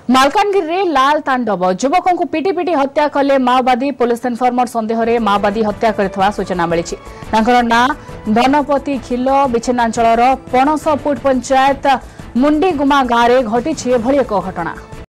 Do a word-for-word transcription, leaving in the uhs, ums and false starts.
मालकानगिरी लाल तांडव युवकों को पिटी पिटी हत्या कले माओवादी पुलिस इनफर्मर संदेह में माओवादी हत्या कर सूचना मिली। ना धनपति खिल विच्छिन्नांचल पणसपुट पंचायत मुंडीगुमा गांव में घटी एक घटना।